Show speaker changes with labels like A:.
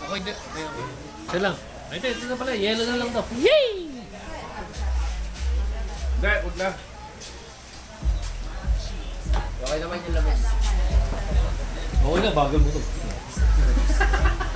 A: Okay, okay. Ito lang. Ito na pala. Yellow na lang daw. Yay!
B: Hindi, huwag na.
C: Okay naman yung lamin.
A: Okay na, bagal mo to.